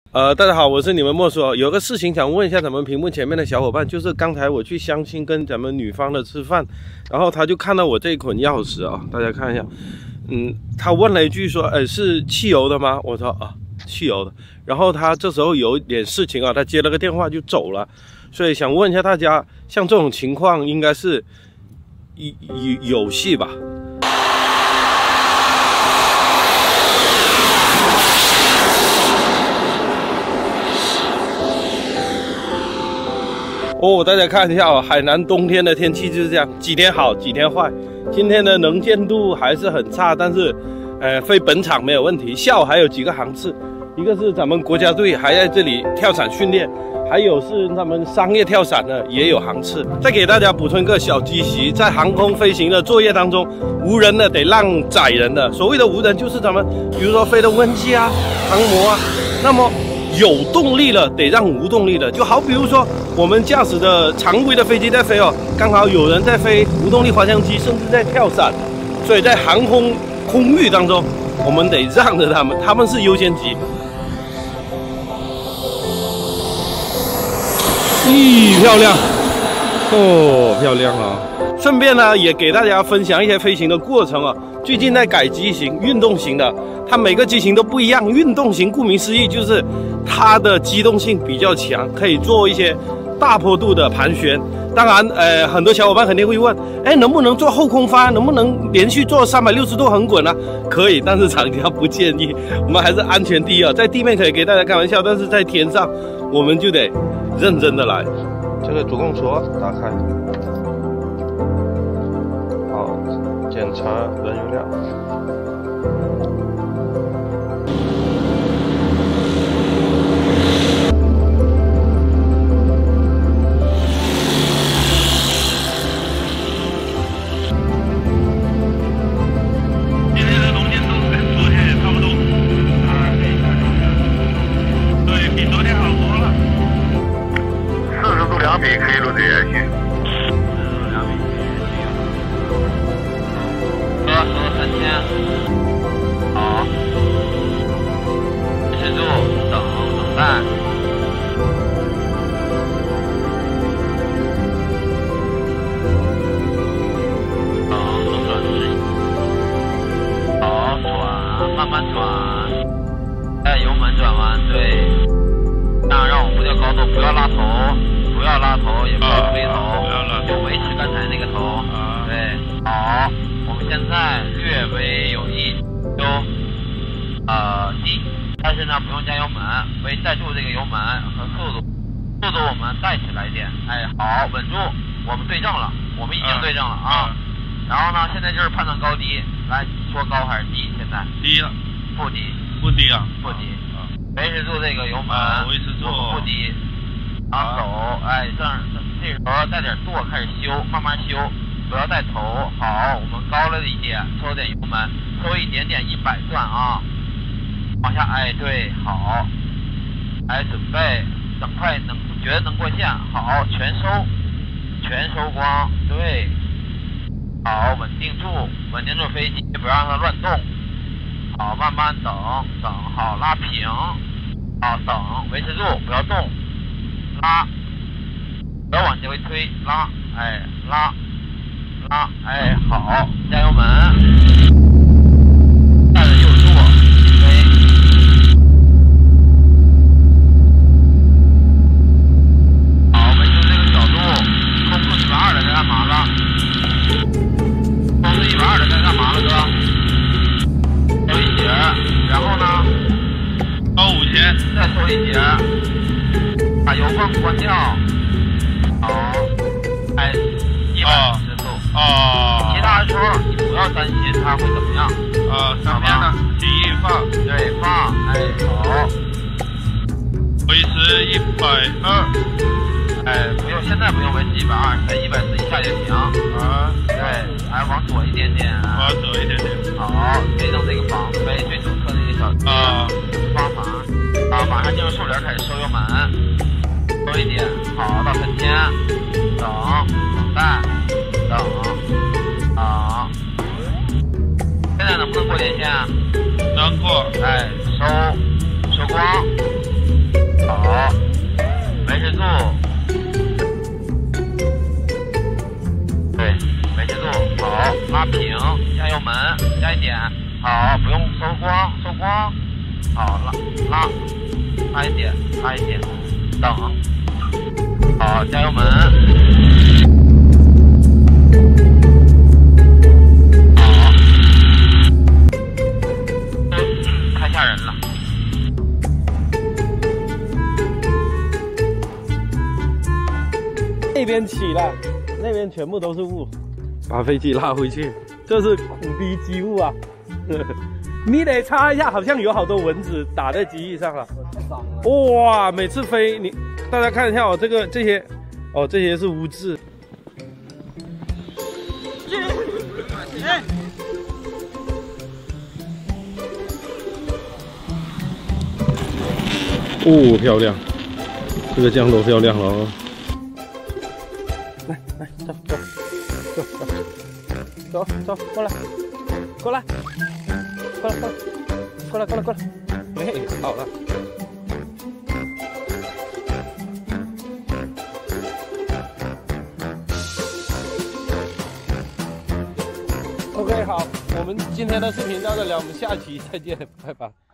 大家好，我是你们莫叔。有个事情想问一下咱们屏幕前面的小伙伴，就是刚才我去相亲跟咱们女方的吃饭，然后他就看到我这一捆钥匙啊，大家看一下，他问了一句说，是汽油的吗？我说啊，汽油的。然后他这时候有点事情啊，他接了个电话就走了，所以想问一下大家，像这种情况应该是有戏吧？大家看一下哦，海南冬天的天气就是这样，几天好，几天坏。今天的能见度还是很差，但是，飞本场没有问题。下午还有几个航次，一个是咱们国家队还在这里跳伞训练，还有是他们商业跳伞的也有航次。再给大家补充一个小机习，在航空飞行的作业当中，无人的得让载人的。所谓的无人，就是咱们比如说飞的温机啊、航模啊，那么有动力了得让无动力的，就好比如说我们驾驶的常规的飞机在飞哦，刚好有人在飞无动力滑翔机，甚至在跳伞，所以在航空空域当中，我们得让着他们，他们是优先级。漂亮哦，漂亮啊！顺便呢，也给大家分享一些飞行的过程啊。最近在改机型，运动型的，它每个机型都不一样。运动型顾名思义就是它的机动性比较强，可以做一些大坡度的盘旋。当然，很多小伙伴肯定会问，能不能做后空翻？能不能连续做360度横滚呢？可以，但是厂家不建议。我们还是安全第一啊。在地面可以给大家开玩笑，但是在天上我们就得认真的来。这个主控锁打开，好，检查燃油量。 今天的能见度跟昨天也差不多，对，比昨天好多了。40度2米可以录制延续。 3000，好，40度，等待。能转直，好，转，慢慢转，油门转弯，对，让我不掉高度，不要拉头，不要拉头，也不要推头，就维持刚才那个头，对，好。我们现在略微有一丢低，但是呢不用加油门，可以带住这个油门和速度我们带起来一点，好，稳住，我们对正了，我们已经对正了啊。然后呢，现在就是判断高低，来说高还是低？现在低了， 不低， 不低啊， 不低，维持住这个油门， 维持住， 不低，然后走，这时候带点舵开始修，慢慢修。不要带头，好，我们高了一点，抽点油门，抽一点点100转啊，往下，对，好，准备，等快觉得能过线，好，全收光，对，好，稳定住飞机，不让它乱动，好，慢慢等，好，拉平，好，等，维持住，不要动，拉，不要往这回推，拉，拉。好，加油门，带着右舵，飞，好，维持这个角度，空速120的在干嘛了？空速120的在干嘛了，哥？收一节，然后呢？ 高5节， 再收一节，把油泵关掉，好，140度。其他的时候你不要担心它会怎么样上面呢，机翼放， 对，放，好， 维持120， 不用，现在不用维持120，在140以下就行对，往左一点点， 往左一点点， 好，对正这个防飞最左侧那个小方法，马上进入竖帘，开始收油门，收一点，好，到3000，等待。现在能不能过电线？ 能过。 收光， 光，收光。好，拉，差一点，等。好，加油门。好。太吓人了。 那边起了，那边全部都是雾，把飞机拉回去，这是苦逼机雾啊！你得擦一下，好像有好多蚊子打在机翼上了。哇，每次飞大家看一下哦，这些是污渍。哦，漂亮，这个降落漂亮了哦。来，走，过来，哎，好了。OK， 好，我们今天的视频到这里，我们下期再见，拜拜。